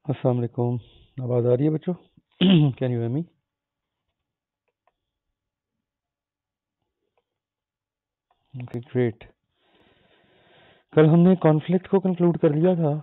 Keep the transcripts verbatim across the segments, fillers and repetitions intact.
अस्सलाम वालेकुम। आवाज़ आ रही है बच्चों? Can you hear me? Okay great. कल हमने कॉन्फ्लिक्ट को कंक्लूड कर लिया था।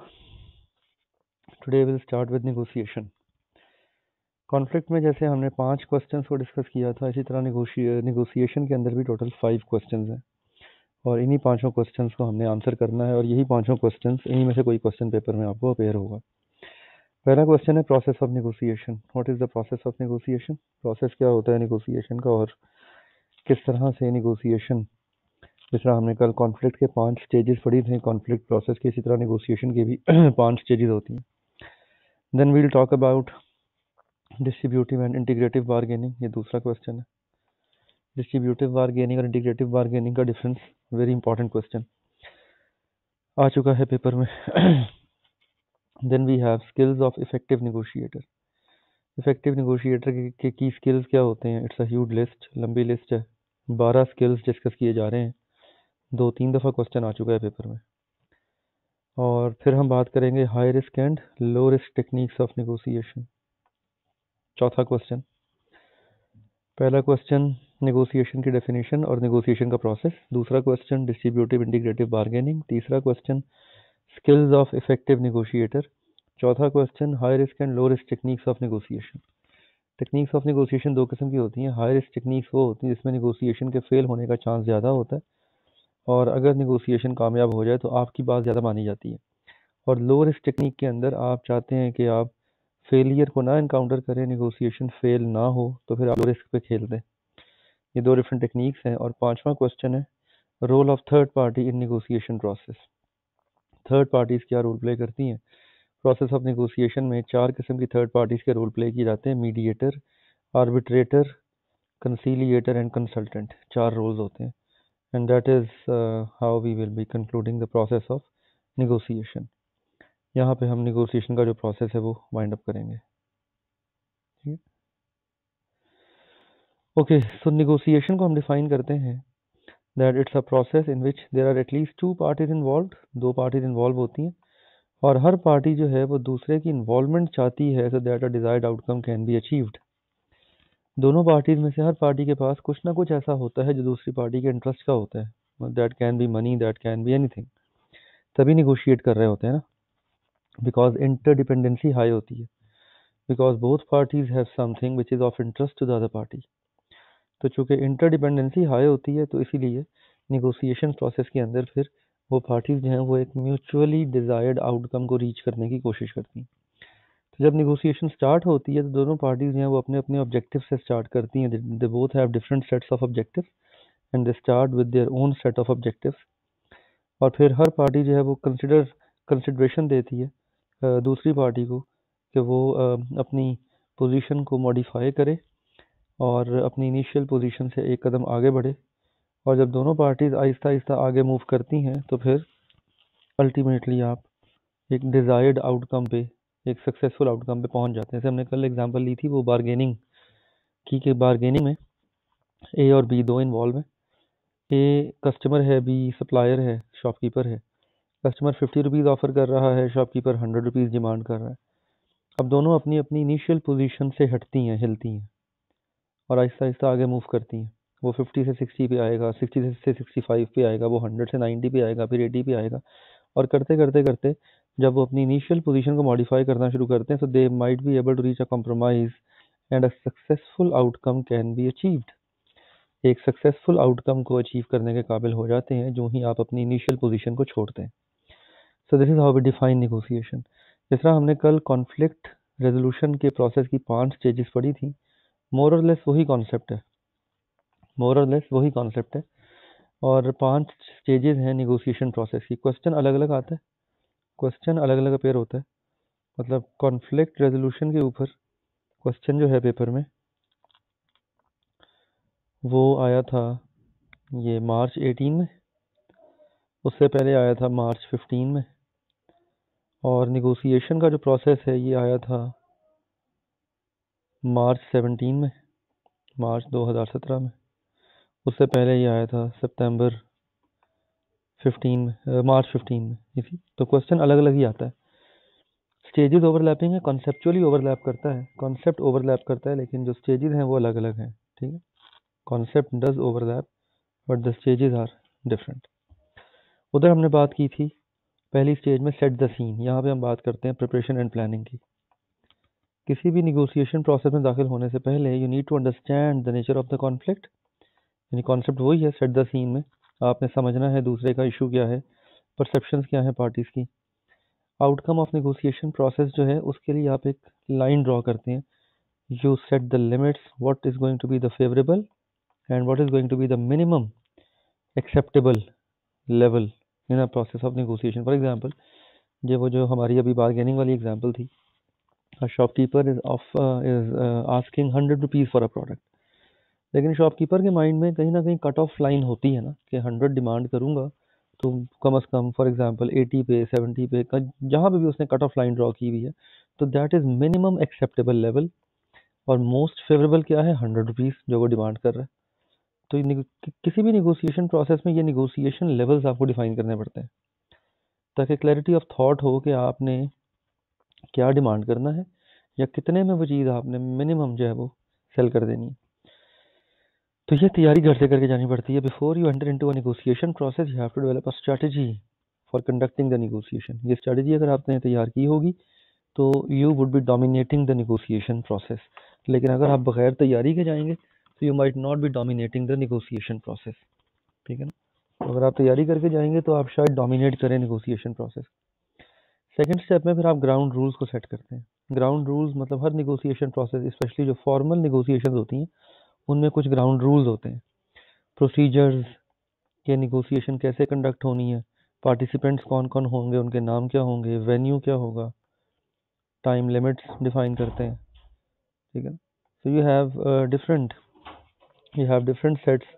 Today will start with negotiation. Conflict में जैसे हमने पांच क्वेश्चंस को डिस्कस किया था, इसी तरह नेगोशिएशन के अंदर भी टोटल फाइव क्वेश्चंस हैं और इन्हीं पांचों क्वेश्चंस को हमने आंसर करना है और यही पांचों क्वेश्चंस, इन्हीं में से कोई क्वेश्चन पेपर में आपको अपेयर होगा। पहला क्वेश्चन है process of negotiation. What is the process of negotiation? Process क्या होता है नेगोशिएशन का और किस तरह से नेगोशिएशन, जिस तरह हमने कल कॉन्फ्लिक्ट के पांच स्टेजेस पढ़ी थे कॉन्फ्लिक्ट प्रोसेस के, इसी तरह नेगोशिएशन के भी पांच स्टेजेस होती हैं। Then we'll talk about distributive and integrative bargaining. ये दूसरा क्वेश्चन है। डिस्ट्रीब्यूटिव बारगेनिंग और इंटीग्रेटिव बारगेनिंग का डिफरेंस, वेरी इंपॉर्टेंट क्वेश्चन आ चुका है पेपर में। Then we have skills of effective negotiator. Effective negotiator के की स्किल्स क्या होते हैं? इट्स अ ह्यूज लिस्ट, लंबी लिस्ट है, बारह स्किल्स डिस्कस किए जा रहे हैं। दो तीन दफ़ा क्वेश्चन आ चुका है पेपर में। और फिर हम बात करेंगे high risk and low risk techniques of negotiation, चौथा क्वेश्चन। पहला क्वेश्चन नेगोशिएशन की डेफिनेशन और नेगोशिएशन का प्रोसेस, दूसरा क्वेश्चन डिस्ट्रीब्यूटिव इंटीग्रेटिव बारगेनिंग, तीसरा question skills of effective negotiator, चौथा question high risk and low risk techniques of negotiation. Techniques of negotiation दो किस्म की होती हैं। हाई रिस्क टेक्निक्स वो होती हैं जिसमें नेगोशिएशन के फेल होने का चांस ज़्यादा होता है और अगर नेगोशिएशन कामयाब हो जाए तो आपकी बात ज़्यादा मानी जाती है। और लो रिस्क टेक्निक के अंदर आप चाहते हैं कि आप फेलियर को ना इनकाउंटर करें, नेगोशिएशन फेल ना हो, तो फिर आप लो रिस्क पे खेल दें। ये दो डिफरेंट टेक्निक्स हैं। और पांचवा क्वेश्चन है role of third party in negotiation process. Third parties क्या रोल प्ले करती हैं? प्रोसेस ऑफ नेगोशिएशन में चार किस्म की थर्ड पार्टीज के रोल प्ले किए जाते हैं। Mediator, arbitrator, conciliator and consultant, चार रोल्स होते हैं। And that is how we will be concluding the process of negotiation. यहाँ पे हम नेगोशिएशन का जो प्रोसेस है वो वाइंड अप करेंगे। ठीक है, ओके। सो नेगोशिएशन को हम डिफाइन करते हैं that it's a process in which there are at least two parties involved. दो पार्टीज इन्वॉल्व होती हैं और हर पार्टी जो है वो दूसरे की इन्वॉल्वमेंट चाहती है so that a desired outcome can be achieved. दोनों पार्टीज में से हर पार्टी के पास कुछ ना कुछ ऐसा होता है जो दूसरी पार्टी के इंटरेस्ट का होता है। That can be money, that can be anything. तभी निगोशिएट कर रहे होते हैं ना, बिकॉज इंटरडिपेंडेंसी हाई होती है, because both parties have something which is of interest to the other party. तो चूंकि इंटरडिपेंडेंसी हाई होती है तो इसीलिए निगोशिएशन प्रोसेस के अंदर फिर वो पार्टीज जो हैं वो एक म्यूचुअली डिजायर्ड आउटकम को रीच करने की कोशिश करती हैं। तो जब निगोशिएशन स्टार्ट होती है तो दोनों पार्टीज जो हैं वो अपने अपने ऑब्जेक्टिव से स्टार्ट करती हैं। They both have different sets of objectives and they start with their own set of objectives. और फिर हर पार्टी जो है वो कंसिडर कंसिडरेशन देती है अ, दूसरी पार्टी को कि वो अ, अपनी पोजीशन को मॉडिफाई करे और अपनी इनिशियल पोजीशन से एक कदम आगे बढ़े। और जब दोनों पार्टीज आहिस्ता आहिस्ता आगे मूव करती हैं तो फिर अल्टीमेटली आप एक डिज़ायर्ड आउटकम पे, एक सक्सेसफुल आउटकम पे पहुंच जाते हैं। जैसे हमने कल एग्जांपल ली थी वो बारगेनिंग की, कि बारगेनिंग में ए और बी दो इन्वॉल्व हैं। ए कस्टमर है, बी सप्लायर है, शॉपकीपर है। कस्टमर फिफ्टी रुपीज़ ऑफर कर रहा है, शॉपकीपर हंड्रेड रुपीज़ डिमांड कर रहा है। अब दोनों अपनी अपनी इनिशियल पोजीशन से हटती हैं, हिलती हैं और आहिस्ता आहिस्ता आगे मूव करती हैं। वो फिफ्टी से सिक्सटी पे आएगा, सिक्सटी से सिक्सटी फाइव पे आएगा, वो हंड्रेड से नाइन्टी पे आएगा, फिर एटी पे आएगा। और करते करते करते जब वो अपनी इनिशियल पोजीशन को मॉडिफाई करना शुरू करते हैं तो they might be able to reach a compromise and a successful outcome can be achieved. एक सक्सेसफुल आउटकम को अचीव करने के काबिल हो जाते हैं जो ही आप अपनी इनिशियल पोजीशन को छोड़ते हैं। So this is how we define negotiation. जिस तरह हमने कल कॉन्फ्लिक्ट रेजोल्यूशन के प्रोसेस की पांच स्टेजेस पढ़ी थी, मोर और लेस वही कॉन्सेप्ट है, मोर और लेस वही कॉन्सेप्ट है। और पांच स्टेजेस हैं नेगोशिएशन प्रोसेस की। क्वेश्चन अलग अलग आता है, क्वेश्चन अलग अलग अपेयर होता है। मतलब कॉन्फ्लिक्ट रेजोल्यूशन के ऊपर क्वेश्चन जो है पेपर में वो आया था ये मार्च एटीन में, उससे पहले आया था मार्च फिफ्टीन में, और नेगोशिएशन का जो प्रोसेस है ये आया था मार्च सेवनटीन में, मार्च दो हज़ार सत्रह में। उससे पहले ये आया था सितंबर फिफ्टीन में, मार्च फिफ्टीन में। इसी तो क्वेश्चन अलग अलग ही आता है। स्टेजेस ओवरलैपिंग है, कॉन्सेप्चुअली ओवरलैप करता है, कॉन्सेप्ट ओवरलैप करता है, लेकिन जो स्टेजेस हैं वो अलग अलग हैं, ठीक है। Concept does overlap but the stages are different. उधर हमने बात की थी पहली स्टेज में सेट द सीन, यहाँ पे हम बात करते हैं प्रिपरेशन एंड प्लानिंग की। किसी भी निगोशिएशन प्रोसेस में दाखिल होने से पहले you need to understand the nature of the conflict, यानी कॉन्सेप्ट वही है सेट द सीन में, आपने समझना है दूसरे का इशू क्या है, परसेप्शंस क्या है पार्टीज की। आउटकम ऑफ नेगोशिएशन प्रोसेस जो है उसके लिए आप एक लाइन ड्रॉ करते हैं, you set the limits, what is going to be the favourable and what is going to be the minimum acceptable level in a process of negotiation. For example, ये वो जो हमारी अभी बार्गेनिंग वाली example थी, a shopkeeper is of uh, is uh, asking hundred rupees for a product, लेकिन shopkeeper के mind में कहीं ना कहीं कट ऑफ लाइन होती है ना कि हंड्रेड डिमांड करूंगा तो कम अज़ कम फॉर एग्जांपल एटी पे सेवेंटी पे जहाँ पे भी उसने कट ऑफ लाइन ड्रॉ की हुई है, तो that is minimum acceptable level, और मोस्ट फेवरेबल क्या है, हंड्रेड रुपीज़ जो वो डिमांड कर रहा है। तो ये निगो- कि, किसी भी निगोशिएशन प्रोसेस में ये निगोशिएशन लेवल्स आपको डिफाइन करने पड़ते हैं ताकि क्लैरिटी ऑफ थॉट हो कि आपने क्या डिमांड करना है या कितने में वो चीज़ आपने मिनिमम जो है वो सेल कर देनी है। तो ये तैयारी घर से करके जानी पड़ती है। Before you enter into a negotiation process you have to develop a strategy for conducting the negotiation. ये स्ट्रेटजी अगर आपने तैयार की होगी तो you would be dominating the negotiation process, लेकिन अगर आप बगैर तैयारी के जाएंगे तो you might not be dominating the negotiation process, ठीक है ना। तो अगर आप तैयारी करके जाएंगे तो आप शायद डोमिनेट करें नेगोशिएशन प्रोसेस। सेकेंड स्टेप में फिर आप ग्राउंड रूल्स को सेट करते हैं। ग्राउंड रूल्स मतलब हर नेगोशिएशन प्रोसेस, स्पेशली जो फॉर्मल नेगोशिएशन होती हैं, उनमें कुछ ग्राउंड रूल्स होते हैं। प्रोसीजर्स के नेगोशिएशन कैसे कंडक्ट होनी है, पार्टिसिपेंट्स कौन कौन होंगे, उनके नाम क्या होंगे, वेन्यू क्या होगा, टाइम लिमिट्स डिफाइन करते हैं, ठीक है। So you have different you have different sets.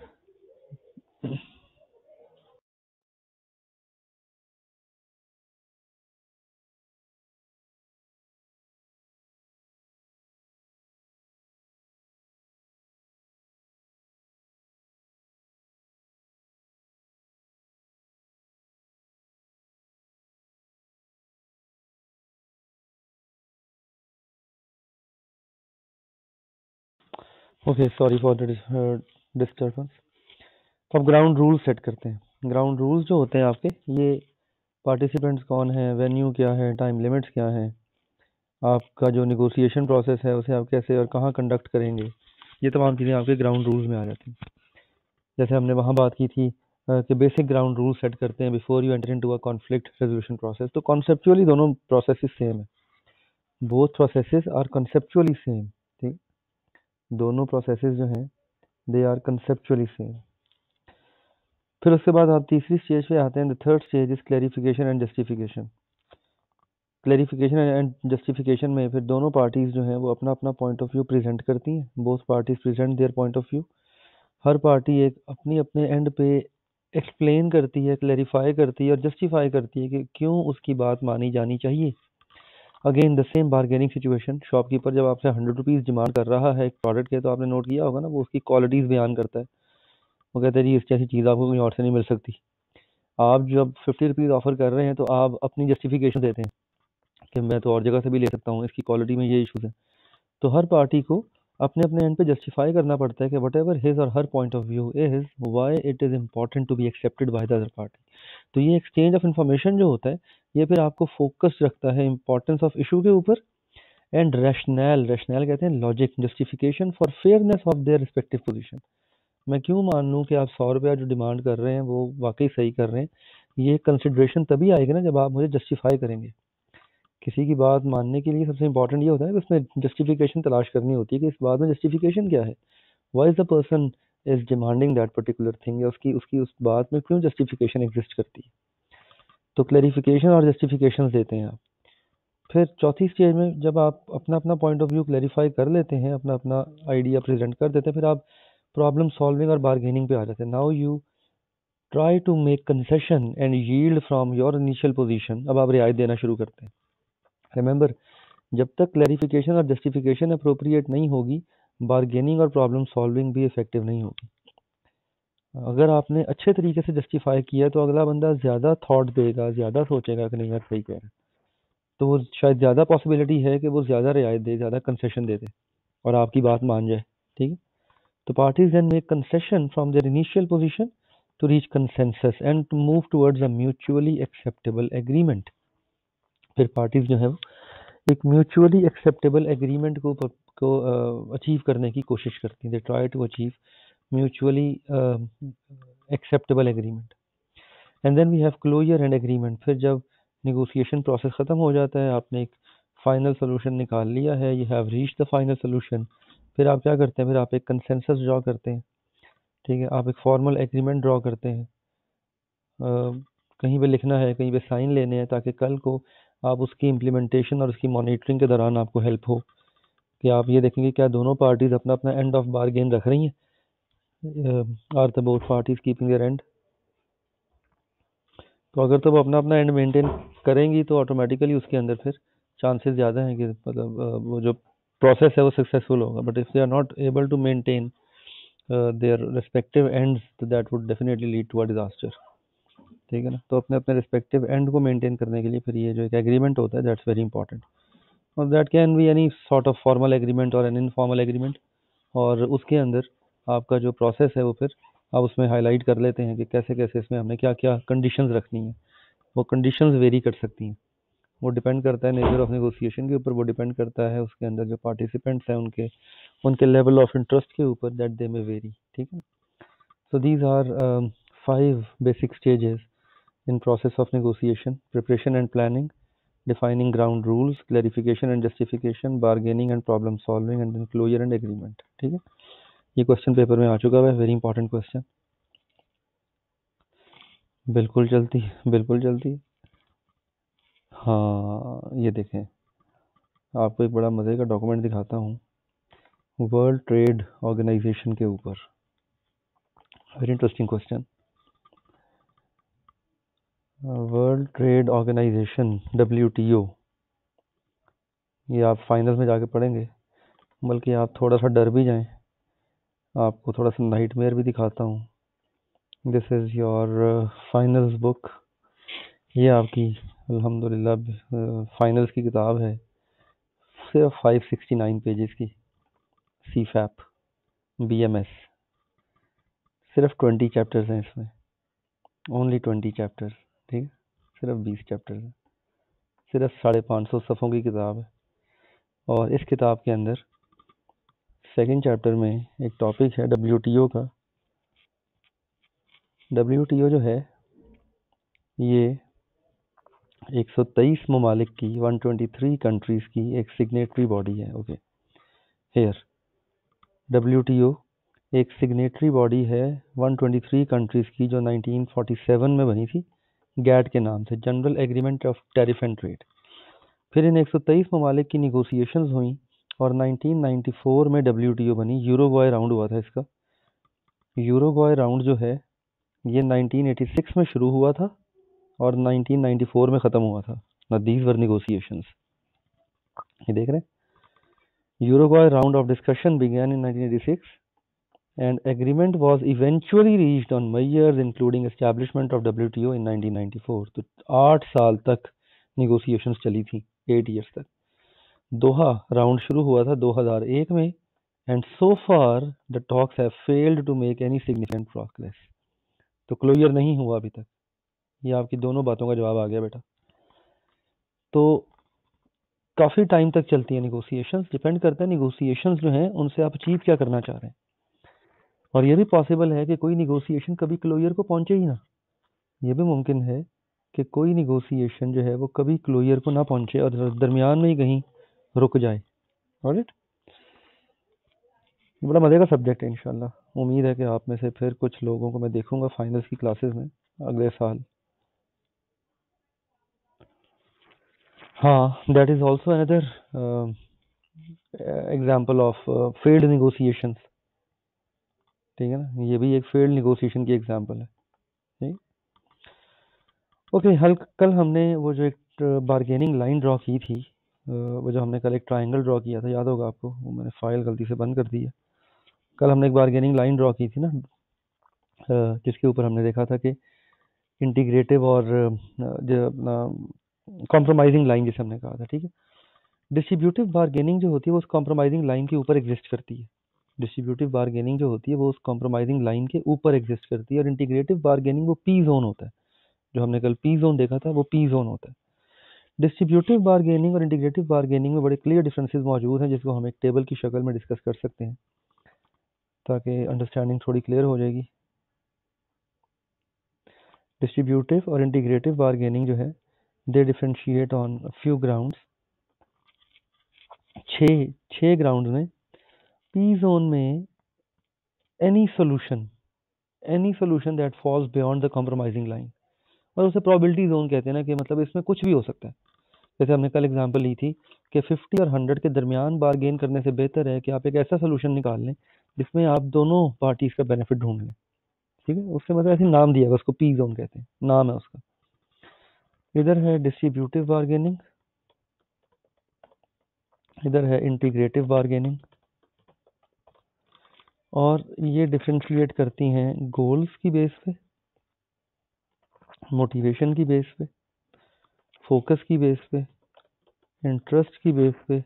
Okay, sorry for the disturbance. तो अब ग्राउंड रूल्स सेट करते हैं। ग्राउंड रूल्स जो होते हैं आपके, ये पार्टिसिपेंट्स कौन हैं, वेन्यू क्या है, टाइम लिमिट्स क्या हैं, आपका जो नेगोशिएशन प्रोसेस है उसे आप कैसे और कहाँ कंडक्ट करेंगे, ये तमाम चीज़ें आपके ग्राउंड रूल्स में आ जाती हैं। जैसे हमने वहाँ बात की थी अ, कि बेसिक ग्राउंड रूल्स सेट करते हैं before you enter into a conflict resolution process. तो कॉन्सेप्चुअली दोनों प्रोसेसेस सेम है, both processes are conceptually same, ठीक। दोनों प्रोसेसेस जो हैं दे आर कंसेप्चुअली सेम। फिर उसके बाद आप तीसरी स्टेज पे आते हैं। The third stage is clarification and justification. Clarification and justification में फिर दोनों पार्टीज जो हैं वो अपना अपना पॉइंट ऑफ व्यू प्रेजेंट करती हैं। Both parties present their point of view. हर पार्टी एक अपनी अपने एंड पे एक्सप्लेन करती है, क्लैरिफाई करती है और जस्टिफाई करती है कि क्यों उसकी बात मानी जानी चाहिए। Again the same bargaining situation, shopkeeper जब आपसे हंड्रेड रुपीज़ डिमांड कर रहा है एक प्रोडक्ट के, तो आपने नोट किया होगा ना, वो उसकी क्वालिटीज़ बयान करता है। वो कहता है जी इस जैसी चीज़ आपको कहीं और से नहीं मिल सकती। आप जब फिफ्टी रुपीज़ ऑफर कर रहे हैं तो आप अपनी जस्टिफिकेशन देते हैं कि मैं तो और जगह से भी ले सकता हूँ, इसकी क्वालिटी में ये इशूज़ है। तो हर पार्टी को अपने अपने एंड पे जस्टिफाई करना पड़ता है कि वट एवर हिज और her point of view is why it is important to be accepted by the other party. तो ये एक्सचेंज ऑफ इन्फॉर्मेशन जो होता है ये फिर आपको फोकस रखता है इम्पोर्टेंस ऑफ इशू के ऊपर, एंड रैशनैल रैशनैल कहते हैं logic, justification for fairness of their respective position. मैं क्यों मान लूँ कि आप सौ रुपया जो डिमांड कर रहे हैं वो वाकई सही कर रहे हैं, ये कंसिडरेशन तभी आएगी ना जब आप मुझे जस्टिफाई करेंगे। किसी की बात मानने के लिए सबसे इंपॉर्टेंट ये होता है कि उसमें जस्टिफिकेशन तलाश करनी होती है कि इस बात में जस्टिफिकेशन क्या है, why is the person is demanding that particular thing, या उसकी उसकी उस बात में क्यों जस्टिफिकेशन एग्जिस्ट करती है। तो क्लैरिफिकेशन और जस्टिफिकेशन देते हैं आप। फिर चौथी स्टेज में जब आप अपना अपना पॉइंट ऑफ व्यू क्लैरिफाई कर लेते हैं, अपना अपना आइडिया प्रेजेंट कर देते हैं, फिर आप प्रॉब्लम सॉल्विंग और बार्गेनिंग पे आ जाते हैं। Now you try to make concession and yield from your initial position. अब आप रियायत देना शुरू करते हैं। रिमेंबर, जब तक क्लैरिफिकेशन और जस्टिफिकेशन अप्रोप्रिएट नहीं होगी, बार्गेनिंग और प्रॉब्लम सॉल्विंग भी इफेक्टिव नहीं होगी। अगर आपने अच्छे तरीके से जस्टिफाई किया तो अगला बंदा ज़्यादा थॉट देगा, ज़्यादा सोचेगा कि नहीं यार सही कह रहा है। तो वो शायद ज़्यादा पॉसिबिलिटी है कि वो ज़्यादा रियायत दे, ज़्यादा कंसेशन दे दे और आपकी बात मान जाए, ठीक है। तो parties then make concession from their initial position to reach consensus and to move towards a mutually acceptable agreement. फिर पार्टीज जो है वो एक म्यूचुअली एक्सेप्टेबल एग्रीमेंट को को अचीव करने की कोशिश करती हैं। They try to achieve mutually acceptable agreement. And then we have closure and agreement. फिर जब नेगोशिएशन प्रोसेस ख़त्म हो जाता है, आपने एक फाइनल सोल्यूशन निकाल लिया है, you have reach the final solution, फिर आप क्या करते हैं, फिर आप एक कंसेंसस ड्रॉ करते हैं, ठीक है। आप एक फॉर्मल एग्रीमेंट ड्रॉ करते हैं, uh, कहीं पे लिखना है, कहीं पे साइन लेने हैं, ताकि कल को आप उसकी इम्प्लीमेंटेशन और उसकी मॉनिटरिंग के दौरान आपको हेल्प हो कि आप ये देखेंगे क्या दोनों पार्टीज अपना अपना एंड ऑफ बारगेन रख रही हैं, are the both parties keeping their end. तो अगर तो वो अपना अपना एंड मेंटेन करेंगी तो ऑटोमेटिकली उसके अंदर फिर चांसेस ज़्यादा हैं कि मतलब वो जो प्रोसेस है वो सक्सेसफुल होगा। But if they are not able to maintain their respective ends तो that would definitely lead to a disaster, ठीक है ना। तो अपने अपने रिस्पेक्टिव एंड को मेंटेन करने के लिए फिर ये जो एक एग्रीमेंट होता है दैट्स वेरी इंपॉर्टेंट। और that can be any sort of formal agreement or an informal agreement. और उसके अंदर आपका जो प्रोसेस है वो फिर आप उसमें हाईलाइट कर लेते हैं कि कैसे कैसे इसमें हमने क्या क्या कंडीशंस रखनी है। वो कंडीशंस वेरी कर सकती हैं, वो डिपेंड करता है नेचर ऑफ नेगोशिएशन के ऊपर, वो डिपेंड करता है उसके अंदर जो पार्टिसिपेंट्स हैं उनके उनके लेवल ऑफ इंटरेस्ट के ऊपर, दैट दे में वेरी, ठीक है। So these are five basic stages in process of negotiation: preparation and planning, defining ground rules, clarification and justification, bargaining and problem solving, and then closure and agreement, ठीक है। ये question paper में आ चुका है, very important question. बिल्कुल चलती है, बिल्कुल चलती है। हाँ ये देखें, आपको एक बड़ा मज़े का डॉक्यूमेंट दिखाता हूँ वर्ल्ड ट्रेड ऑर्गेनाइजेशन के ऊपर, very interesting question. World trade organisation W T O, ये आप फाइनल में जाके पढ़ेंगे, बल्कि आप थोड़ा सा डर भी जाएं, आपको थोड़ा सा नाइटमेयर भी दिखाता हूँ। This is your finals book, ये आपकी अल्हम्दुलिल्लाह फाइनल्स की किताब है, सिर्फ फाइव सिक्सटी नाइन पेजेस की, C FAP B M S, सिर्फ ट्वेंटी चैप्टर्स हैं इसमें, ओनली ट्वेंटी चैप्टर्स, ठीक है, सिर्फ बीस चैप्टर्स हैं, सिर्फ साढ़े पाँच सौ सफ़ों की किताब है। और इस किताब के अंदर सेकंड चैप्टर में एक टॉपिक है डब्ल्यू टी ओ का। डब्ल्यू टी ओ जो है ये एक सौ तेईस ममालिक की, एक सौ तेईस कंट्रीज़ की एक सिग्नेटरी बॉडी है। Okay, here W T O एक सिग्नेटरी बॉडी है एक सौ तेईस कंट्रीज़ की, जो नाइनटीन फोर्टी सेवन में बनी थी गैट के नाम से, general agreement of tariff and trade. फिर इन एक सौ तेईस ममालिक की निगोसिएशंस हुई और नाइनटीन नाइंटी फोर में डब्ल्यू टी ओ बनी। यूरोगॉय राउंड हुआ था इसका। यूरोगॉय राउंड जो है ये नाइनटीन एटी सिक्स में शुरू हुआ था और नाइनटीन नाइंटी फोर में ख़त्म हुआ था। ना दीज वर निगोसिएशंस, ये देख रहे हैं। Uruguay round of discussion began in nineteen eighty-six and agreement was eventually reached on measures including establishment of W T O in nineteen ninety-four. तो आठ साल तक negotiations चली थी, एट years तक। दोहा राउंड शुरू हुआ था दो हज़ार एक में and so far the talks have failed to make any significant progress. तो क्लोजर नहीं हुआ अभी तक। ये आपकी दोनों बातों का जवाब आ गया बेटा। तो काफ़ी टाइम तक चलती है निगोसिएशंस, डिपेंड करता है निगोसिएशंस जो हैं उनसे आप अचीव क्या करना चाह रहे हैं। और ये भी पॉसिबल है कि कोई निगोसिएशन कभी क्लोजर को पहुंचे ही ना, ये भी मुमकिन है कि कोई निगोसिएशन जो है वो कभी क्लोजर को ना पहुंचे और दरमियान में ही कहीं रुक जाए। ऑलराइट, बड़ा मज़े का सब्जेक्ट है। इंशाल्लाह उम्मीद है कि आप में से फिर कुछ लोगों को मैं देखूंगा फाइनल्स की क्लासेस में अगले साल। हाँ, that is also another example of failed negotiations, ठीक है ना। ये भी एक फेल्ड निगोसिएशन की एग्जांपल है, ठीक। ओके, हल कल हमने वो जो एक बारगेनिंग लाइन ड्रॉ की थी, वो जो हमने कल एक ट्रायंगल ड्रॉ किया था, याद होगा आपको, वो मैंने फाइल गलती से बंद कर दी है। कल हमने एक बारगेनिंग लाइन ड्रॉ की थी ना, जिसके ऊपर हमने देखा था कि इंटीग्रेटिव और जो अपना कॉम्प्रोमाइजिंग लाइन जिसे हमने कहा था, ठीक है। डिस्ट्रीब्यूटिव बार्गेनिंग जो होती है वो उस कॉम्प्रोमाइजिंग लाइन के ऊपर एग्जिस्ट करती है। डिस्ट्रीब्यूटिव बार्गेनिंग जो होती है वो उस कॉम्प्रोमाइजिंग लाइन के ऊपर एग्जिस्ट करती है, और इंटीग्रेटिव बार्गेनिंग वो पी जोन होता है। जो हमने कल पी जोन देखा था वो पी जोन होता है। डिस्ट्रीब्यूटिव बार्गेनिंग और इंटीग्रेटिव बार्गेनिंग में बड़े क्लियर डिफरेंसेस मौजूद हैं, जिसको हम एक टेबल की शक्ल में डिस्कस कर सकते हैं ताकि अंडरस्टैंडिंग थोड़ी क्लियर हो जाएगी। डिस्ट्रीब्यूटिव और इंटीग्रेटिव बार्गेनिंग जो है they differentiate on few grounds. छः छः ग्राउंड में पी जोन में any solution any solution that falls beyond the compromising line, और उसे प्रोबेबिलिटी जोन कहते हैं ना, कि मतलब इसमें कुछ भी हो सकता है। जैसे हमने कल एग्जांपल ली थी कि फिफ्टी और हंड्रेड के दरमियान बार्गेन करने से बेहतर है कि आप एक ऐसा सोल्यूशन निकाल लें जिसमें आप दोनों पार्टीज का बेनिफिट ढूंढ लें, ठीक है। उससे मतलब ऐसे नाम दिया है, उसको पी जोन कहते हैं, नाम है उसका। इधर है डिस्ट्रीब्यूटिव बार्गेनिंग, इधर है इंटीग्रेटिव बार्गेनिंग, और ये डिफरेंशिएट करती हैं गोल्स की बेस पे, मोटिवेशन की बेस पे, फोकस की बेस पे, इंटरेस्ट की बेस पे,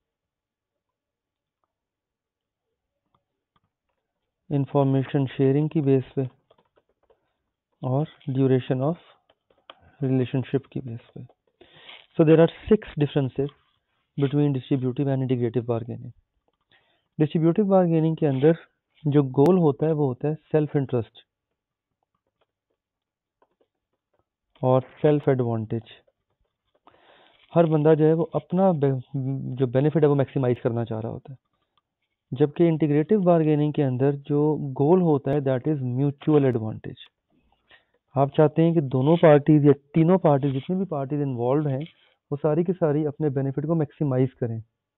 इंफॉर्मेशन शेयरिंग की बेस पे, और ड्यूरेशन ऑफ रिलेशनशिप की बेस पे। So there are six differences between distributive and integrative bargaining. Distributive bargaining के अंदर जो गोल होता है वो होता है सेल्फ इंटरेस्ट और सेल्फ एडवांटेज। हर बंदा जो है वो अपना जो बेनिफिट है वो मैक्सिमाइज करना चाह रहा होता है। जबकि इंटीग्रेटिव बार्गेनिंग के अंदर जो गोल होता है दैट इज म्यूचुअल एडवांटेज। आप चाहते हैं कि दोनों पार्टीज या तीनों पार्टीज, जितनी भी पार्टीज इन्वॉल्व हैं, वो सारी की सारी अपने बेनिफिट को मैक्सिमाइज करें,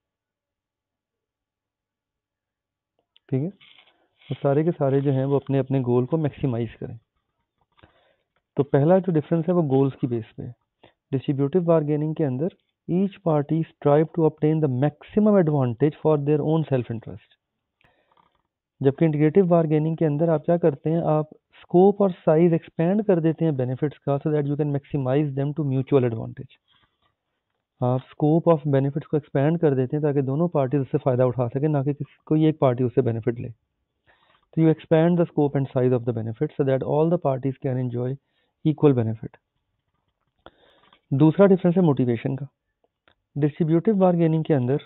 ठीक है। वो सारे के सारे जो हैं वो अपने अपने गोल को मैक्सिमाइज करें। तो पहला जो डिफरेंस है वो गोल्स की बेस पे है। डिस्ट्रीब्यूटिव बार्गेनिंग के अंदर each party strive to obtain the maximum advantage for their own self interest. जबकि इंटीग्रेटिव बार्गेनिंग के अंदर आप क्या करते हैं, आप स्कोप और साइज एक्सपेंड कर देते हैं बेनिफिट्स का, so that you can maximize them to mutual advantage. आप स्कोप ऑफ बेनिफिट्स को एक्सपेंड कर देते हैं ताकि दोनों पार्टीज उससे फ़ायदा उठा सकें, ना कि किसी कोई एक पार्टी उससे बेनिफिट ले। तो you expand the scope and size of the benefit so that all the parties can enjoy equal benefit. दूसरा डिफरेंस है मोटिवेशन का। डिस्ट्रीब्यूटिव बार्गेनिंग के अंदर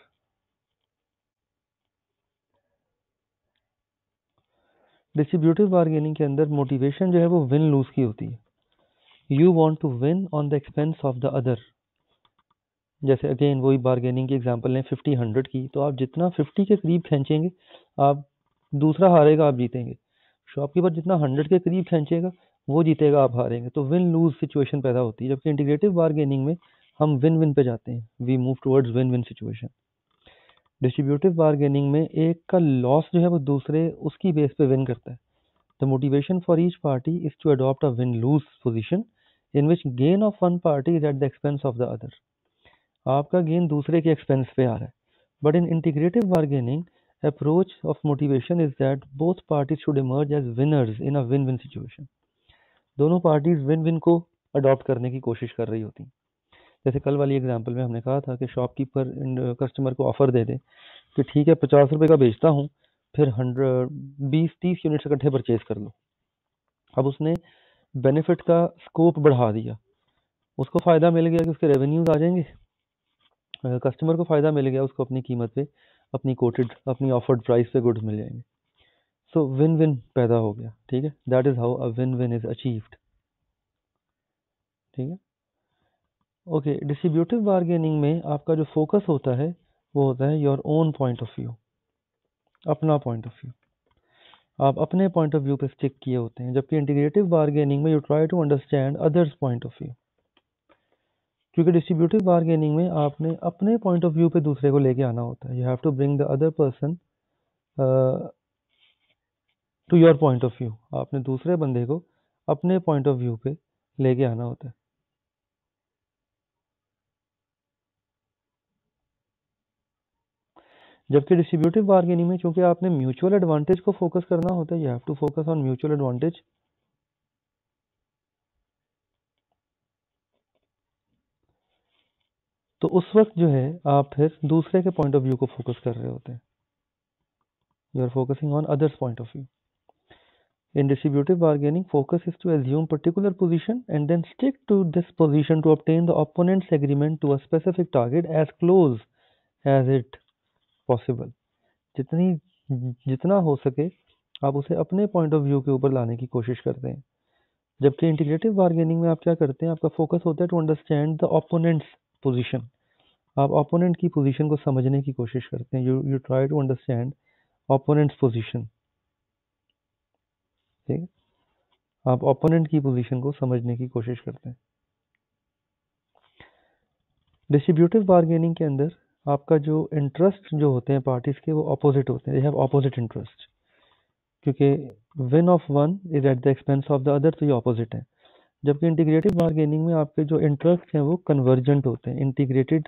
डिस्ट्रीब्यूटिव बार्गेनिंग के अंदर मोटिवेशन जो है वो विन लूज की होती है। You want to win on the expense of the other. जैसे अगेन वही बार्गेनिंग की एग्जांपल लें फिफ्टी हंड्रेड की, तो आप जितना फिफ्टी के करीब खींचेंगे आप दूसरा हारेगा, आप जीतेंगे। शॉपकीपर जितना हंड्रेड के करीब खींचेगा वो जीतेगा, आप हारेंगे। तो विन लूज सिचुएशन पैदा होती है। जबकि इंटीग्रेटिव बार्गेनिंग में हम विन विन पे जाते हैं, we move towards win win situation. Distributive bargaining में एक का लॉस जो है वो दूसरे उसकी बेस पे विन करता है। The motivation for each party is to adopt a win lose position in which gain of one party is at the expense of the other. आपका गेन दूसरे के एक्सपेंस पे आ रहा है। But in integrative bargaining approach of motivation is that both parties should emerge as winners in a win win situation. दोनों parties win win को adopt करने की कोशिश कर रही होती। जैसे कल वाली एग्जांपल में हमने कहा था कि शॉपकीपर कस्टमर को ऑफर दे दे कि ठीक है पचास रुपए का बेचता हूँ, फिर हंड्रेड बीस तीस यूनिट्स इकट्ठे परचेज कर लो। अब उसने बेनिफिट का स्कोप बढ़ा दिया, उसको फ़ायदा मिल गया कि उसके रेवेन्यूज आ जाएंगे, कस्टमर को फ़ायदा मिल गया, उसको अपनी कीमत पे अपनी कोटेड अपनी ऑफर्ड प्राइस पे गुड्स मिल जाएंगे। सो विन विन पैदा हो गया, ठीक है। That is how a win win is achieved, ठीक है। ओके, डिस्ट्रीब्यूटिव बार्गेनिंग में आपका जो फोकस होता है वो होता है your own point of view, अपना पॉइंट ऑफ व्यू। आप अपने पॉइंट ऑफ व्यू पे स्टिक किए होते हैं। जबकि इंटीग्रेटिव बार्गेनिंग में you try to understand others point of view. क्योंकि डिस्ट्रीब्यूटिव बार्गेनिंग में आपने अपने पॉइंट ऑफ व्यू पे दूसरे को लेके आना होता है। You have to bring the other person to your point of view. आपने दूसरे बंदे को अपने पॉइंट ऑफ व्यू पे लेके आना होता है। जबकि डिस्ट्रीब्यूटिव बार्गेनिंग में चूंकि आपने म्यूचुअल एडवांटेज को फोकस करना होता है, you have to focus on mutual advantage. तो उस वक्त जो है आप फिर दूसरे के पॉइंट ऑफ व्यू को फोकस कर रहे होते हैं, you are focusing on others point of view. In distributive bargaining, focus is to assume particular position and then stick to this position to obtain the opponent's agreement to a specific target as close as it possible. जितनी जितना हो सके आप उसे अपने point of view के ऊपर लाने की कोशिश करते हैं. जबकि इंटीग्रेटिव बार्गेनिंग में आप क्या करते हैं, आपका फोकस होता है to understand the opponent's position. आप ओपोनेंट की पोजीशन को समझने की कोशिश करते हैं. You you try to understand opponent's position. ठीक है, आप ओपोनेंट की पोजीशन को समझने की कोशिश करते हैं. डिस्ट्रीब्यूटिव बार्गेनिंग के अंदर आपका जो इंटरेस्ट जो होते हैं पार्टीज के वो अपोजिट होते हैं, दे हैव अपोजिट इंटरेस्ट, क्योंकि win of one is at the expense of the other, तो ये अपोजिट है. जबकि इंटीग्रेटिव बार्गेनिंग में आपके जो इंटरेस्ट हैं वो कन्वर्जेंट होते हैं, इंटीग्रेटेड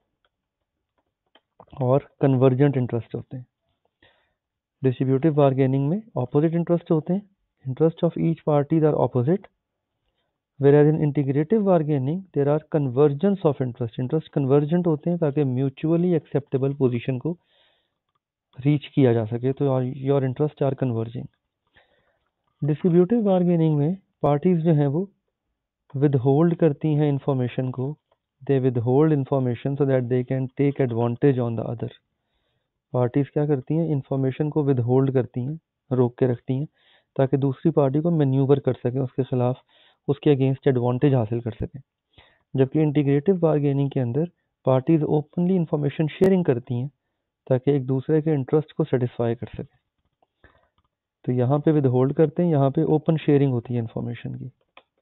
और कन्वर्जेंट इंटरेस्ट होते हैं. डिस्ट्रीब्यूटिव बार्गेनिंग में अपोजिट इंटरेस्ट होते हैं, interest of each parties are opposite, whereas in integrative bargaining there are convergence of interest. interest convergent होते हैं ताकि mutually acceptable position को reach किया जा सके, तो your interest are converging. distributive bargaining में parties जो हैं वो withhold करती हैं information को, they withhold information so that they can take advantage on the other. parties क्या करती हैं, information को withhold करती हैं, रोक के रखती हैं ताकि दूसरी पार्टी को मैन्यूवर कर सकें, उसके खिलाफ उसके अगेंस्ट एडवांटेज हासिल कर सकें. जबकि इंटीग्रेटिव बार्गेनिंग के अंदर पार्टीज ओपनली इंफॉर्मेशन शेयरिंग करती हैं ताकि एक दूसरे के इंटरेस्ट को सेटिस्फाई कर सकें. तो यहाँ पे विदहोल्ड करते हैं, यहाँ पे ओपन शेयरिंग होती है इंफॉर्मेशन की.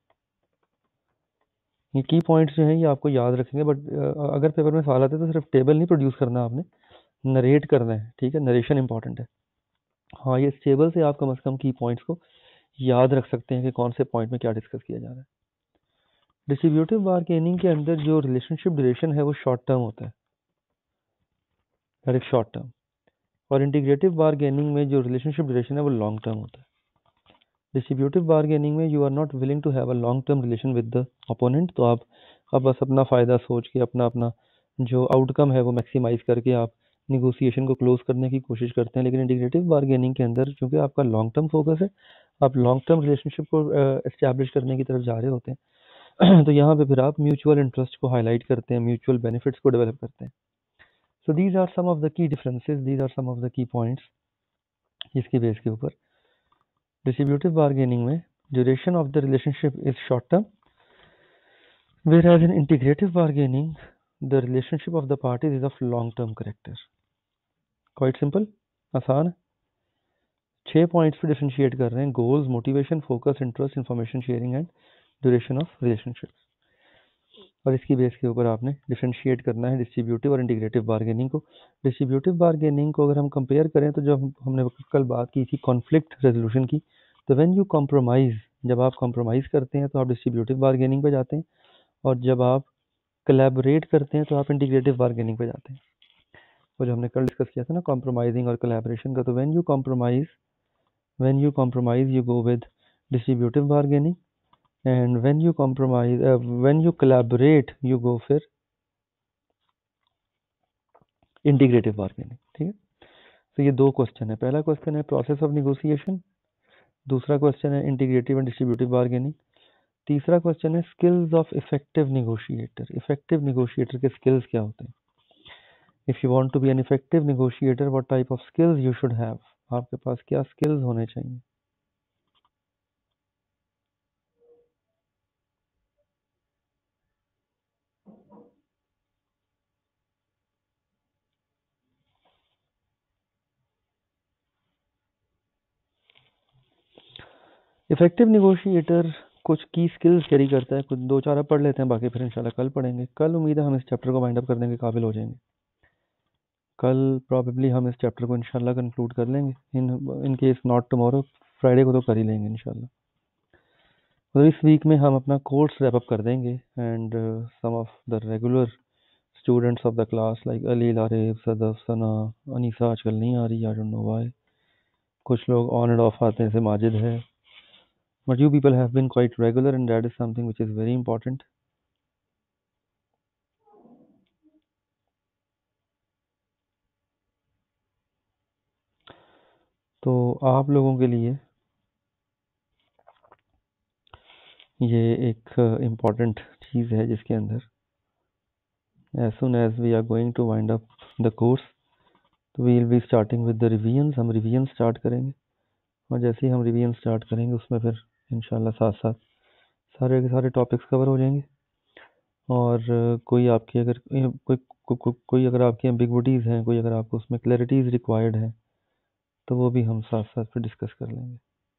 ये की पॉइंट्स जो हैं ये आपको याद रखेंगे, बट अगर पेपर में सवाल आते हैं तो सिर्फ टेबल नहीं प्रोड्यूस करना, आपने नरेट करना है. ठीक है, नरेशन इंपॉर्टेंट है. हाँ, ये टेबल से आप कम से कम की पॉइंट्स को याद रख सकते हैं कि कौन से पॉइंट में क्या डिस्कस किया जा रहा है. डिस्ट्रीब्यूटिव बार्गेनिंग के अंदर जो रिलेशनशिप ड्यूरेशन है वो शॉर्ट टर्म होता है, दैट इज शॉर्ट टर्म. और इंटीग्रेटिव बार्गेनिंग में जो रिलेशनशिप ड्यूरेशन है वो लॉन्ग टर्म होता है. डिस्ट्रीब्यूटिव बार्गेनिंग में you are not willing to have a long term relation with the opponent, तो आप अब बस अपना फ़ायदा सोच के अपना अपना जो आउटकम है वो मैक्सिमाइज करके आप निगोसिएशन को क्लोज करने की कोशिश करते हैं. लेकिन इंटीग्रेटिव बार्गेनिंग के अंदर चूंकि आपका लॉन्ग टर्म फोकस है, आप लॉन्ग टर्म रिलेशनशिप को एस्टैब्लिश करने की तरफ जा रहे होते हैं, तो यहाँ पे फिर आप म्यूचुअल इंटरेस्ट को हाईलाइट करते हैं, म्यूचुअल बेनिफिट्स को डेवलप करते हैं. So these are some of the key differences, these are some of the key points जिसके बेस के ऊपर डिस्ट्रीब्यूटिव बार्गेनिंग में duration of the relationship is short term, whereas in integrative bargaining the relationship of the parties is of long term character. Quite simple, आसान है. छह points पे differentiate कर रहे हैं, goals, motivation, focus, interest, information sharing and duration of relationships. और इसकी base के ऊपर आपने डिफरेंशिएट करना है डिस्ट्रीब्यूटिव और इंटीग्रेटिव बार्गेनिंग को. डिस्ट्रीब्यूटिव बार्गेनिंग को अगर हम कंपेयर करें तो जब हमने कल बात की थी कॉन्फ्लिक्ट रेजोल्यूशन की, तो व्हेन यू कॉम्प्रोमाइज़, जब आप कॉम्प्रोमाइज़ करते हैं तो आप डिस्ट्रीब्यूटिव बार्गेनिंग पे जाते हैं, और जब आप कोलैबोरेट करते हैं तो आप इंटीग्रेटिव बार्गेनिंग पे जाते हैं. वो जो हमने कल डिस्कस किया था ना कॉम्प्रोमाइजिंग और कोलैबोरेशन का, तो when you compromise when you compromise you go with distributive bargaining, and when you compromise uh, when you collaborate you go फिर इंटीग्रेटिव बार्गेनिंग. ठीक है, तो ये दो क्वेश्चन है. पहला क्वेश्चन है प्रोसेस ऑफ निगोसिएशन, दूसरा क्वेश्चन है इंटीग्रेटिव एंड डिस्ट्रीब्यूटिव बार्गेनिंग, तीसरा क्वेश्चन है skills of effective negotiator. Effective negotiator के स्किल्स क्या होते हैं. If you want to be an effective negotiator what type of skills you should have, आपके पास क्या स्किल्स होने चाहिए. इफेक्टिव निगोशिएटर कुछ की स्किल्स कैरी करता है, कुछ दो चार अब पढ़ लेते हैं, बाकी फिर इंशाल्लाह कल पढ़ेंगे. कल उम्मीद है हम इस चैप्टर को वाइंड अप करने के काबिल हो जाएंगे. कल प्रॉबेबली हम इस चैप्टर को इंशाल्लाह कंक्लूड कर लेंगे. In in case not tomorrow, Friday को तो कर ही लेंगे इंशाल्लाह. तो इस वीक में हम अपना कोर्स रैप अप कर देंगे, and some of the regular students of the class like Ali, Arif, Sadaf, Sana, Anisa आजकल नहीं आ रही, आई डोंट नो व्हाई. कुछ लोग ऑन एंड ऑफ आते हैं, जैसे माजिद है, but you people have been quite regular and that is something which is very important. तो आप लोगों के लिए ये एक इम्पॉर्टेंट चीज़ है जिसके अंदर as soon as we are going to wind up the course तो we will be starting with the revisions. हम रिवीजन स्टार्ट करेंगे और जैसे ही हम रिवीजन स्टार्ट करेंगे उसमें फिर इंशाल्लाह साथ साथ सारे के सारे टॉपिक्स कवर हो जाएंगे। और कोई आपकी अगर कोई को, को, कोई अगर आपकी एम्बिग्विटीज़ हैं, कोई अगर आपको उसमें क्लैरिटीज़ रिक्वायर्ड है तो वो भी हम साथ साथ फिर डिस्कस कर लेंगे।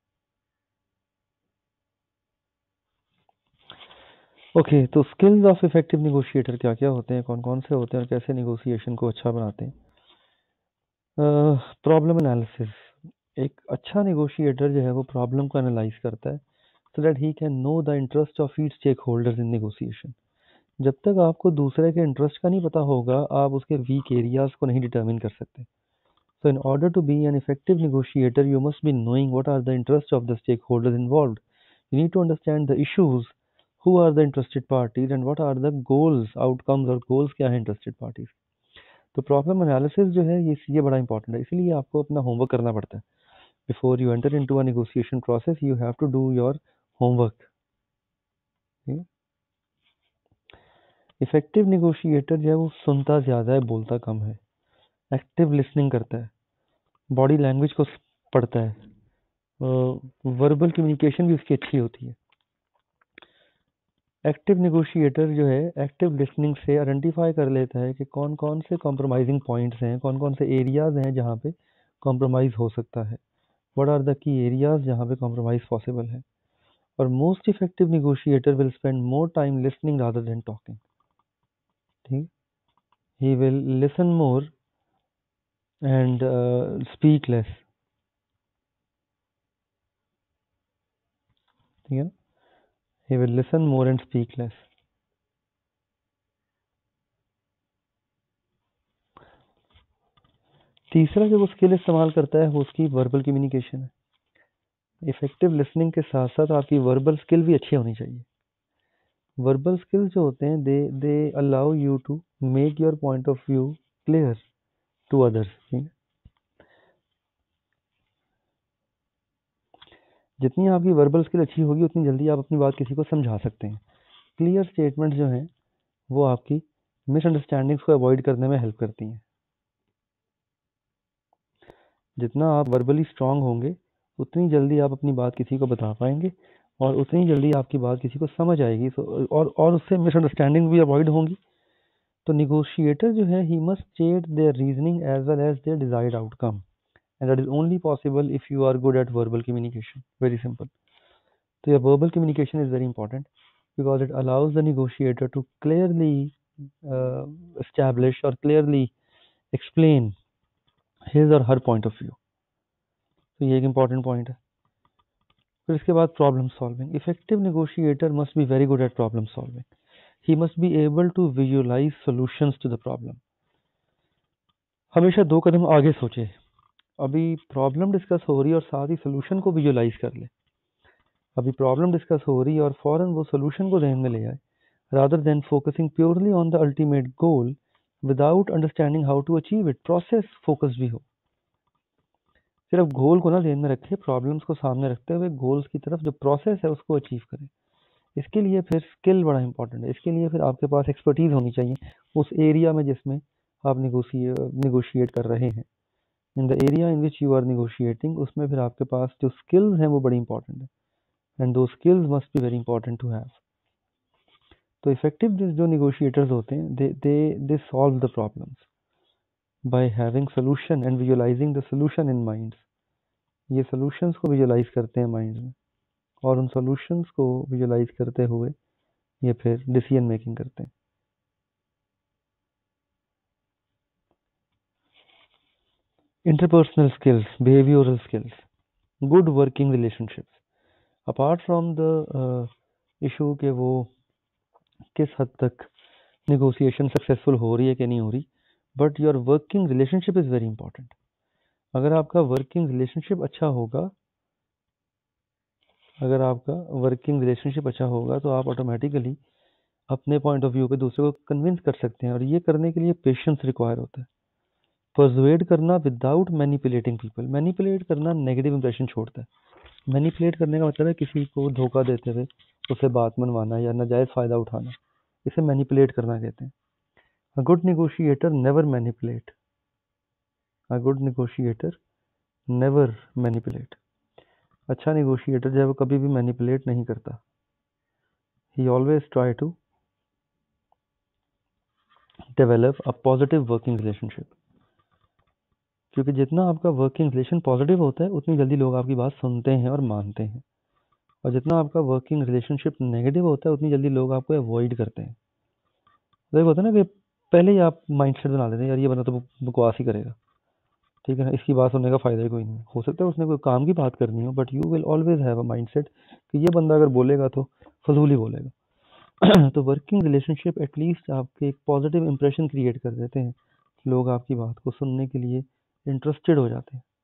ओके okay, तो स्किल्स ऑफ इफेक्टिव नेगोशिएटर क्या क्या होते हैं, कौन कौन से होते हैं और कैसे नेगोशिएशन को अच्छा बनाते हैं। Problem uh, analysis. एक अच्छा नेगोशिएटर जो है वो प्रॉब्लम को एनालाइज करता है so that he can know the interest of each stakeholders in negotiation. जब तक आपको दूसरे के इंटरेस्ट का नहीं पता होगा आप उसके वीक एरियाज को नहीं डिटर्मिन कर सकते। So in order to be an effective negotiator, you must be knowing what are the interests of the stakeholders involved. You need to understand the issues, who are the interested parties, and what are the goals, outcomes और goals क्या है interested parties. तो problem analysis जो है ये ये बड़ा important है, इसीलिए आपको अपना होमवर्क करना पड़ता है। Before you enter into a negotiation process you have to do your homework. Effective negotiator जो है वो सुनता ज़्यादा है, बोलता कम है। एक्टिव लिसनिंग करता है, बॉडी लैंग्वेज को पढ़ता है, वर्बल uh, कम्युनिकेशन भी उसकी अच्छी होती है। एक्टिव नेगोशिएटर जो है एक्टिव लिसनिंग से आइडेंटिफाई कर लेता है कि कौन कौन से कॉम्प्रोमाइजिंग पॉइंट्स हैं, कौन कौन से एरियाज हैं जहाँ पे कॉम्प्रोमाइज़ हो सकता है, what are the key areas जहाँ पे कॉम्प्रोमाइज़ पॉसिबल है। और most effective negotiator will spend more time listening rather than talking. ठीक, he will listen more and speak less. ठीक है, he will listen more and speak less. तीसरा जो वो स्किल इस्तेमाल करता है वो उसकी वर्बल कम्युनिकेशन है। इफेक्टिव लिसनिंग के साथ साथ आपकी वर्बल स्किल भी अच्छी होनी चाहिए। वर्बल स्किल जो होते हैं they they allow you to make your point of view clear to others. जितनी आपकी वर्बल स्किल अच्छी होगी उतनी जल्दी आप अपनी बात किसी को समझा सकते हैं। क्लियर स्टेटमेंट जो हैं वो आपकी मिसअंडरस्टैंडिंग्स को अवॉइड करने में हेल्प करती हैं। जितना आप वर्बली स्ट्रांग होंगे उतनी जल्दी आप अपनी बात किसी को बता पाएंगे और उतनी जल्दी आपकी बात किसी को समझ आएगी और और उससे मिसअंडरस्टैंडिंग भी अवॉइड होंगी। तो नेगोशिएटर जो है he must state their reasoning as well as their desired outcome and that is only possible if you are good at verbal communication. Very simple. तो ये verbal communication is very important because it allows the negotiator to clearly establish और clearly explain his और her point of view. तो ये एक important point है। फिर इसके बाद problem solving. Effective negotiator must be very good at problem solving. He must be able to visualize solutions to the problem. हमेशा दो कदम आगे सोचे। अभी प्रॉब्लम डिस्कस हो रही है और साथ ही सोल्यूशन को विजुअलाइज कर ले। अभी प्रॉब्लम डिस्कस हो रही है और फौरन वो सोल्यूशन को ध्यान में ले आए rather than focusing purely on the ultimate goal without understanding how to achieve it. Process focus भी हो, सिर्फ गोल को ना ध्यान में रखे, प्रॉब्लम्स को सामने रखते हुए गोल्स की तरफ जो प्रोसेस है उसको अचीव करें। इसके लिए फिर स्किल बड़ा इंपॉर्टेंट है। इसके लिए फिर आपके पास एक्सपर्टीज होनी चाहिए उस एरिया में जिसमें आप निगोशिएट कर रहे हैं। In the area in which you are negotiating उसमें फिर आपके पास जो स्किल्स हैं वो बड़ी इंपॉर्टेंट है एंड दो skills must be very important to have. तो इफेक्टिव जो नेगोशिएटर्स होते हैं they they they solve the problems by having solution and visualizing the solution in minds. ये सोल्यूशंस को विजुअलाइज करते हैं माइंड में और उन सोल्यूशंस को विजुअलाइज करते हुए ये फिर डिसीजन मेकिंग करते हैं। Interpersonal skills, behavioral skills, good working relationships. Apart from the issue के वो किस हद तक नेगोशिएशन सक्सेसफुल हो रही है कि नहीं हो रही, but your working relationship is very important. अगर आपका वर्किंग रिलेशनशिप अच्छा होगा अगर आपका वर्किंग रिलेशनशिप अच्छा होगा तो आप ऑटोमेटिकली अपने पॉइंट ऑफ व्यू पे दूसरे को कन्विंस कर सकते हैं और ये करने के लिए पेशेंस रिक्वायर होता है। परसुएड करना विदाउट मैनिपुलेटिंग पीपल। मैनिपुलेट करना नेगेटिव इंप्रेशन छोड़ता है। मैनिपुलेट करने का मतलब है किसी को धोखा देते हुए उसे बात मनवाना या नाजायज़ फ़ायदा उठाना, इसे मैनिपुलेट करना कहते हैं। A good negotiator never manipulate. A good negotiator never manipulate. अच्छा नेगोशिएटर जो है वो कभी भी मैनिपुलेट नहीं करता। He always try to develop a positive working relationship. क्योंकि जितना आपका वर्किंग रिलेशन पॉजिटिव होता है उतनी जल्दी लोग आपकी बात सुनते हैं और मानते हैं, और जितना आपका वर्किंग रिलेशनशिप नेगेटिव होता है उतनी जल्दी लोग आपको अवॉइड करते हैं। तो एक होता है ना कि पहले ही आप माइंडसेट बना लेते हैं यार ये बंदा तो बकवास ही करेगा, ठीक है ना, इसकी बात सुनने का फ़ायदा ही कोई नहीं। हो सकता है उसने कोई काम की बात करनी हो, but you will always have a mindset कि ये बंदा अगर बोलेगा तो फजूल ही बोलेगा। तो वर्किंग रिलेशनशिप एटलीस्ट आपके एक पॉजिटिव इंप्रेशन क्रिएट कर देते हैं, लोग आपकी बात को सुनने के लिए इंटरेस्टेड हो जाते हैं।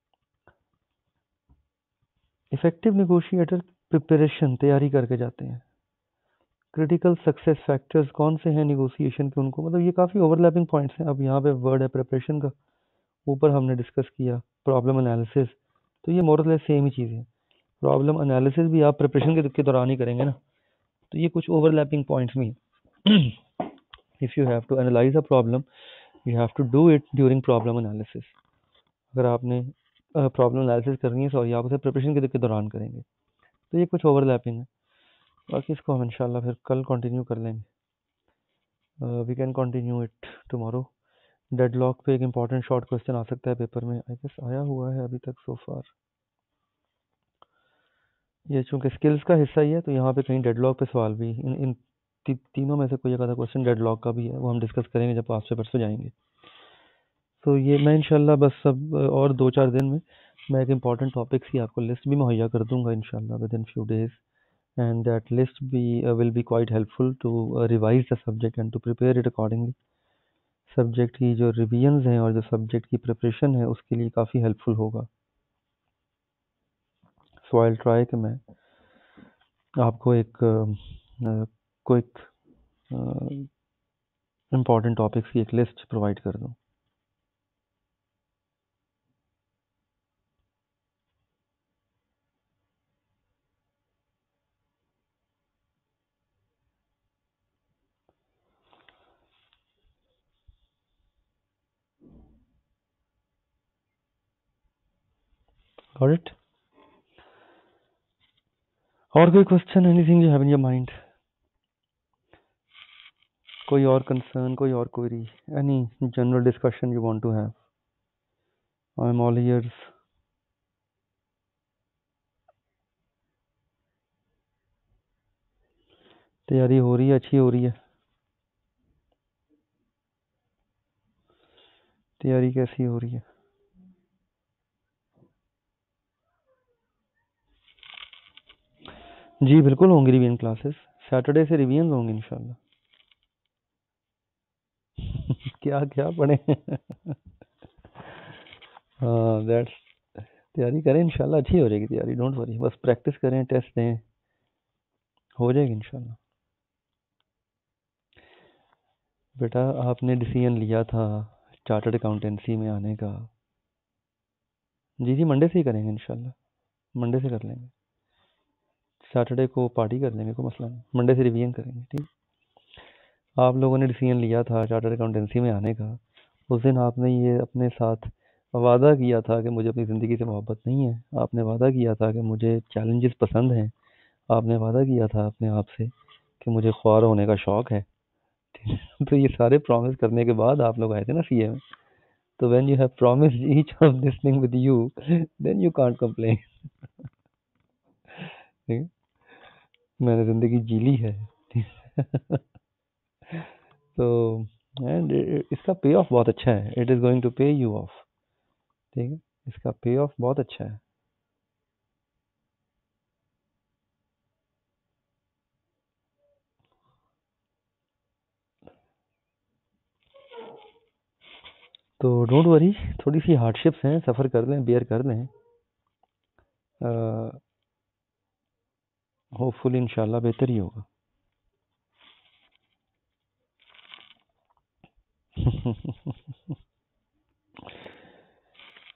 इफेक्टिव नेगोशिएटर प्रिपरेशन तैयारी करके जाते हैं। क्रिटिकल सक्सेस फैक्टर्स कौन से हैं नेगोशिएशन के, उनको मतलब ये काफ़ी ओवरलैपिंग पॉइंट्स हैं। अब यहाँ पे वर्ड है प्रिपरेशन का, ऊपर हमने डिस्कस किया प्रॉब्लम एनालिसिस, तो ये मोरलेस सेम ही चीज़ है। प्रॉब्लम एनालिसिस भी आप प्रिपरेशन के, के दौरान ही करेंगे ना, तो ये कुछ ओवरलैपिंग पॉइंट्स भी हैं। If you have to analyze a problem you have to do it during problem analysis. अगर आपने प्रॉब्लम एनालिसिस करनी है सॉरी आप उसे प्रिपरेशन के, के दौरान करेंगे, तो ये कुछ ओवरलैपिंग है। बाकी इसको हम इंशाल्लाह फिर कल कंटिन्यू कर लेंगे। We can continue it tomorrow. Deadlock पे एक इम्पॉर्टेंट शॉर्ट क्वेश्चन आ सकता है पेपर में, आई गेस आया हुआ है अभी तक सो फार। ये चूंकि स्किल्स का हिस्सा ही है तो यहाँ पे कहीं डेडलॉक पे सवाल भी इन इन ती, तीनों में से कोई एक आधा क्वेश्चन डेडलॉक का भी है, वो हम डिस्कस करेंगे जब पास पेपर्स पे जाएंगे। तो ये मैं इंशाल्लाह बस सब और दो चार दिन में मैं एक इम्पॉर्टेंट टॉपिक्स की आपको लिस्ट भी मुहैया कर दूंगा इंशाल्लाह within few days, and that list be uh, will be quite helpful to uh, revise the subject and to prepare it accordingly. Subject की जो रिवीजन्स हैं और जो सब्जेक्ट की प्रिपरेशन है उसके लिए काफ़ी हेल्पफुल होगा। सो आई विल ट्राई कि मैं आपको एक क्विक इम्पॉर्टेंट टॉपिक्स की एक लिस्ट प्रोवाइड कर दूं। Got it? और कोई question, anything you have in your mind? कोई और कंसर्न, कोई और query, any general discussion you want to have? I am all ears. तैयारी हो रही है, अच्छी हो रही है? तैयारी कैसी हो रही है? जी बिल्कुल होंगी रिवीजन क्लासेस, सैटरडे से रिवीजन होंगे इंशाल्लाह। क्या क्या पढ़े? हाँ दैट्स, तैयारी करें इंशाल्लाह, अच्छी हो जाएगी तैयारी, डोंट वरी, बस प्रैक्टिस करें, टेस्ट दें, हो जाएगी इंशाल्लाह। बेटा आपने डिसीजन लिया था चार्टर्ड अकाउंटेंसी में आने का। जी जी मंडे से ही करेंगे इंशाल्लाह, मंडे से कर लेंगे, सैटरडे को पार्टी कर लेंगे, कोई मसला नहीं, मंडे से रिवीजन करेंगे। ठीक, आप लोगों ने डिसीजन लिया था चार्टर्ड अकाउंटेंसी में आने का, उस दिन आपने ये अपने साथ वादा किया था कि मुझे अपनी ज़िंदगी से मोहब्बत नहीं है, आपने वादा किया था कि मुझे चैलेंजेस पसंद हैं, आपने वादा किया था अपने आप से कि मुझे ख्वार होने का शौक़ है। तो ये सारे प्रॉमिस करने के बाद आप लोग आए थे ना सीए में, तो when you have promised each of this thing with you then you can't complain. मैंने ज़िंदगी जी ली है। तो एंड इसका पे ऑफ बहुत अच्छा है, it is going to pay you off. ठीक है, इसका पे ऑफ बहुत अच्छा है। तो डोंट वरी, थोड़ी सी हार्डशिप्स हैं, सफ़र कर लें, बेयर कर लें, होपफुली इंशाल्लाह बेहतर ही होगा।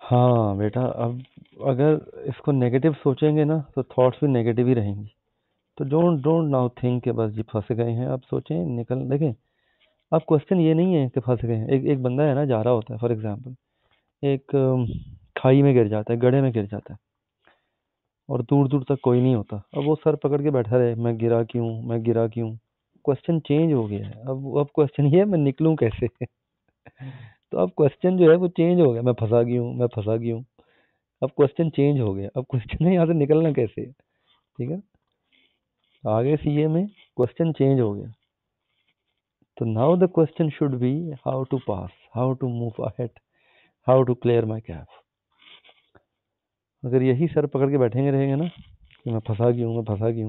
हाँ बेटा, अब अगर इसको नेगेटिव सोचेंगे ना तो थॉट्स भी नेगेटिव ही रहेंगी। तो डोंट डोंट नाउ थिंक कि बस जी फंस गए हैं, अब सोचें निकल। देखें, अब क्वेश्चन ये नहीं है कि फंस गए हैं। एक एक बंदा है ना, जा रहा होता है फॉर एग्जांपल, एक अम, खाई में गिर जाता है, गड्ढे में गिर जाता है, और दूर दूर तक कोई नहीं होता। अब वो सर पकड़ के बैठा रहे, मैं गिरा क्यों, मैं गिरा क्यों। क्वेश्चन चेंज हो गया है। अब अब क्वेश्चन ये है, मैं निकलूं कैसे। तो अब क्वेश्चन जो है वो चेंज हो गया, मैं फंसा क्यों, मैं फंसा क्यों। अब क्वेश्चन चेंज हो गया, अब क्वेश्चन है यहाँ से निकलना कैसे है। ठीक है, आगे सीए में क्वेश्चन चेंज हो गया। तो now the question should be how to pass, how to move ahead, how to clear my CAF. अगर यही सर पकड़ के बैठेंगे रहेंगे ना कि मैं फंसा क्यों, मैं फंसा क्यों।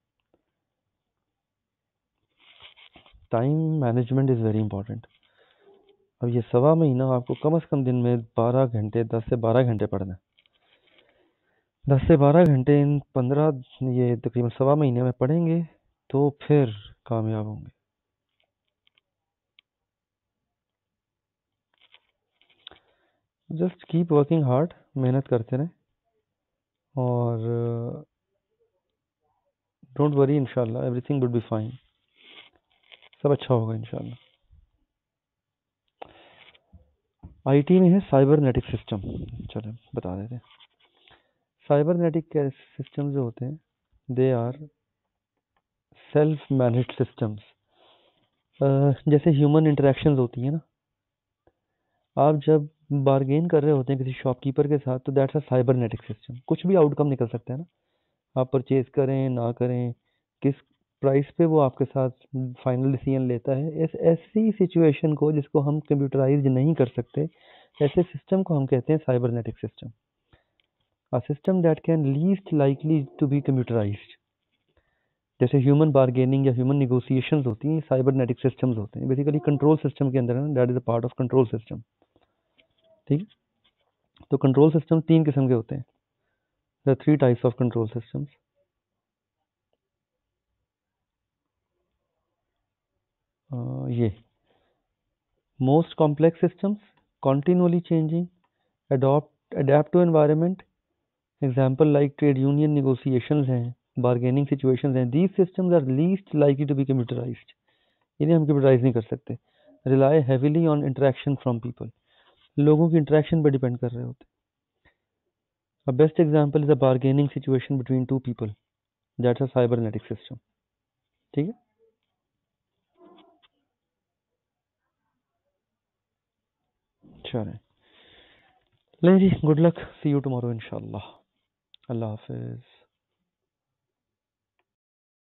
Time management is very important. अब ये सवा महीना आपको कम से कम दिन में बारह घंटे, दस से बारह घंटे पढ़ना है। दस से बारह घंटे इन पंद्रह, ये तकरीबन सवा महीने में पढ़ेंगे तो फिर कामयाब होंगे। जस्ट कीप वर्किंग हार्ड, मेहनत करते रहें, और डोंट वरी, इंशाल्लाह एवरीथिंग वुड बी फाइन। सब अच्छा होगा इंशाल्लाह। आईटी में है साइबरनेटिक सिस्टम। चलो बता देते हैं। साइबरनेटिक सिस्टम जो होते हैं, they are self managed systems. जैसे ह्यूमन इंटरेक्शंस होती हैं ना, आप जब बार्गेन कर रहे होते हैं किसी शॉपकीपर के साथ, तो दैट्स अ साइबरनेटिक सिस्टम। कुछ भी आउटकम निकल सकता है ना, आप परचेज करें ना करें, किस प्राइस पे वो आपके साथ फाइनल डिसीजन लेता है। इस ऐसी सिचुएशन को जिसको हम कंप्यूटराइज नहीं कर सकते, ऐसे सिस्टम को हम कहते हैं cybernetic system. A system that can least likely to be computerised. जैसे ह्यूमन बार्गेनिंग या ह्यूमन निगोशिएशंस होती हैं, साइबरनेटिक सिस्टम्स होते हैं। बेसिकली कंट्रोल सिस्टम के अंदर है ना, that is a part of control system. ठीक है, तो कंट्रोल सिस्टम तीन किस्म के होते हैं। The three types of control systems. ये most complex systems, continually changing, adopt adapt to environment, example like trade union negotiations हैं, bargaining situations हैं। these systems are least likely to be computerized, इन्हें हम कंप्यूटराइज नहीं कर सकते। rely heavily on interaction from people, लोगों की interaction पर डिपेंड कर रहे होते हैं। a best example is a bargaining situation between two people, that's a cybernetic system। ठीक है, चलें, लें जी, good luck, see you tomorrow इंशाल्लाह। अल्लाह हाफिज़।